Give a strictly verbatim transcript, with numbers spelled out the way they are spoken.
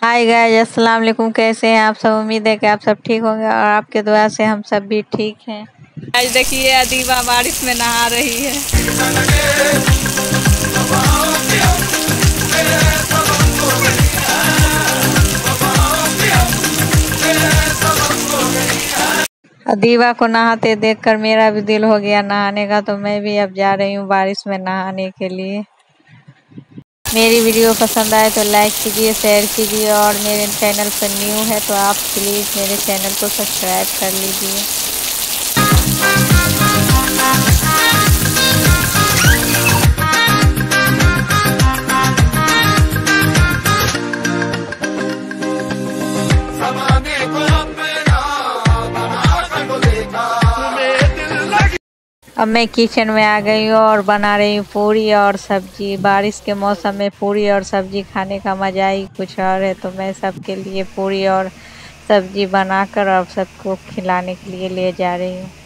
Hi guys, अस्सलाम वालेकुम। कैसे हैं आप सब? उम्मीद है कि आप सब ठीक होंगे और आपके दुआ से हम सब भी ठीक हैं। आज देखिए अदीबा बारिश में नहा रही है। अदीबा को नहाते देखकर मेरा भी दिल हो गया नहाने का, तो मैं भी अब जा रही हूँ बारिश में नहाने के लिए। मेरी वीडियो पसंद आए तो लाइक कीजिए, शेयर कीजिए और मेरे चैनल पर न्यू है तो आप प्लीज़ मेरे चैनल को सब्सक्राइब कर लीजिए। अब मैं किचन में आ गई हूँ और बना रही हूँ पूरी और सब्जी। बारिश के मौसम में पूरी और सब्जी खाने का मज़ा ही कुछ और है, तो मैं सबके लिए पूरी और सब्जी बनाकर और सबको खिलाने के लिए ले जा रही हूँ।